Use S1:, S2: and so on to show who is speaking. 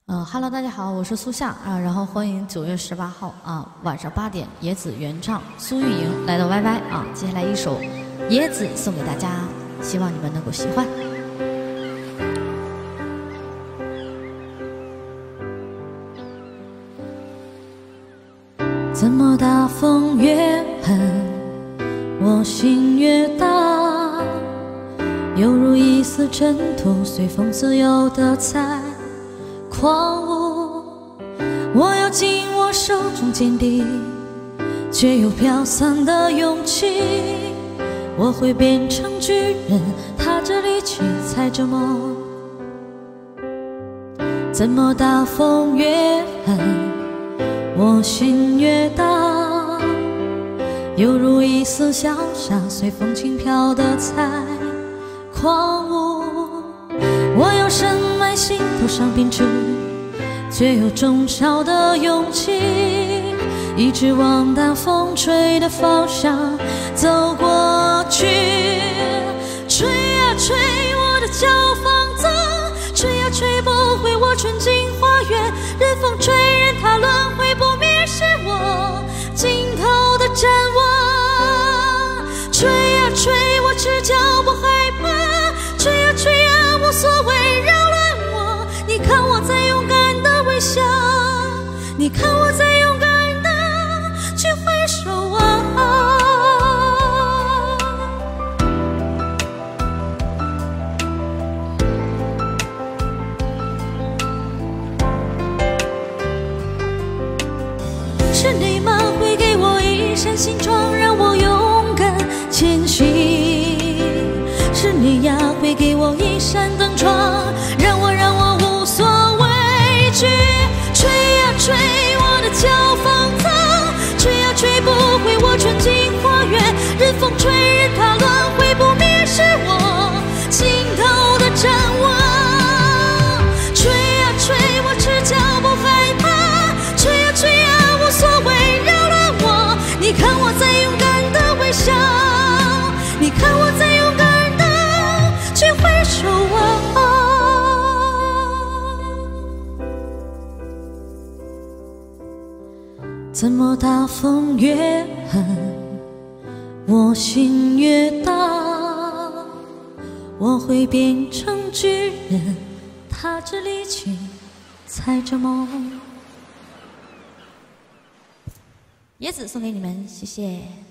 S1: Hello， 大家好，我是苏夏啊，然后欢迎9月18号啊晚上8点，野子原唱苏玉莹来到 YY 啊，接下来一首《野子》送给大家，希望你们能够喜欢。怎么大风越狠，我心越大，犹如一丝尘土，随风自由地在狂舞。我要紧握手中坚定，却又飘散的勇气。我会变成巨人，踏着力气，踩着梦。怎么大风越狠，我心越大，犹如一丝小沙，随风轻飘地在狂舞。我有深埋心头上编织，却有忠孝的勇气，一直往大风吹的方向走过去。吹啊吹我的小房子，吹啊吹不回我纯净花园，任风吹任它轮回，不灭是我尽头的展望。吹啊吹我赤脚不害怕，吹啊吹啊无所谓扰乱我。你看我在勇敢的微笑，你看我在勇敢的去挥手啊。是你吗？会给我一扇心窗，让我勇敢前行。是你呀，会给我一扇灯窗，让我无所畏惧。吹呀吹我的小房子，吹呀吹不回我纯净花园，任风吹任它轮回，不灭是我尽头的展望。吹呀吹我赤脚不害怕，吹呀吹呀无所谓扰乱我。你看我在勇敢的微笑，你看我在勇敢的去挥手啊。怎么大风越狠，我心越大，我会变成巨人，踏着力气，踩着梦。椰子送给你们，谢谢。